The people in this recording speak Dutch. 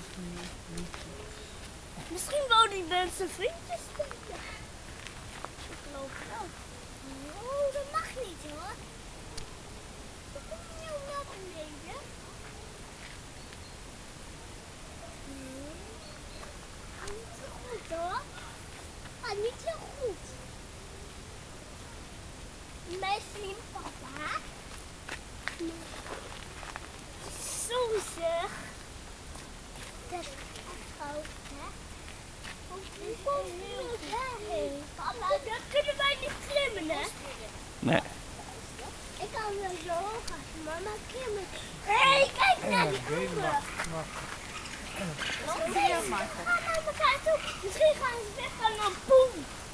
Misschien wou die mensen vriendjes steken. Ik geloof het wel. Oh, dat mag niet hoor. Hoe kom je nou naar beneden? Niet zo goed hoor. Gaat niet zo goed. Misschien papa. Zo zeg. Dat is echt groot hè. Hoe kom je daarheen? Papa, dat kunnen wij niet klimmen hè? Nee. Ik kan wel zo hoog als mama klimmen. Hé, kijk naar die anderen. Ga naar elkaar toe. Misschien gaan ze weg gaan naar Poen.